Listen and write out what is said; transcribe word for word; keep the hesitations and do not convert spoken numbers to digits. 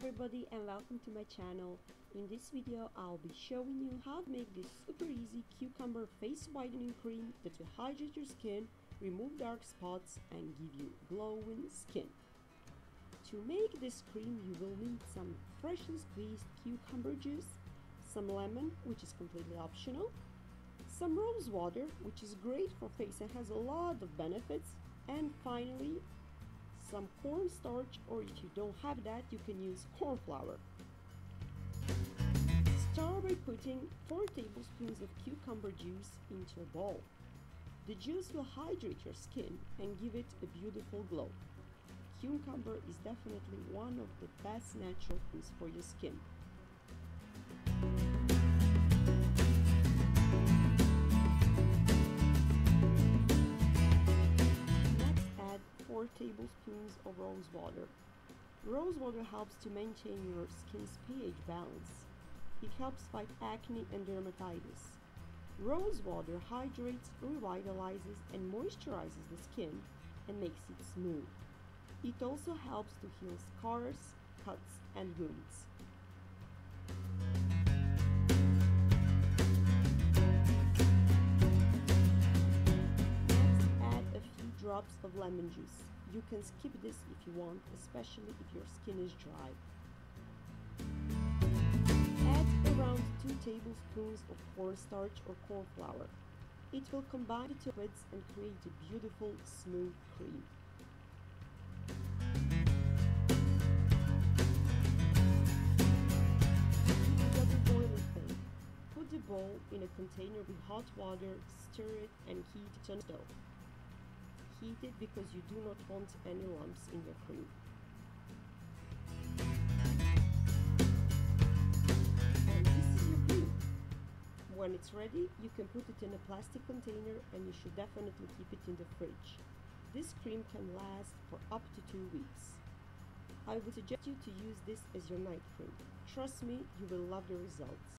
everybody and welcome to my channel. In this video I'll be showing you how to make this super easy cucumber face whitening cream that will hydrate your skin, remove dark spots and give you glowing skin. To make this cream you will need some freshly squeezed cucumber juice, some lemon, which is completely optional, some rose water, which is great for face and has a lot of benefits, and finally some cornstarch, or if you don't have that you can use corn flour. Start by putting four tablespoons of cucumber juice into a bowl. The juice will hydrate your skin and give it a beautiful glow. Cucumber is definitely one of the best natural foods for your skin. four tablespoons of rose water. Rose water helps to maintain your skin's pH balance. It helps fight acne and dermatitis. Rose water hydrates, revitalizes, and moisturizes the skin and makes it smooth. It also helps to heal scars, cuts, and wounds. Drops of lemon juice. You can skip this if you want, especially if your skin is dry. Add around two tablespoons of cornstarch or corn flour. It will combine the two liquids and create a beautiful, smooth cream. Put the bowl in a container with hot water, stir it, and heat it on the stove. Heat it because you do not want any lumps in your cream. And this is your cream. When it's ready, you can put it in a plastic container and you should definitely keep it in the fridge. This cream can last for up to two weeks. I would suggest you to use this as your night cream. Trust me, you will love the results.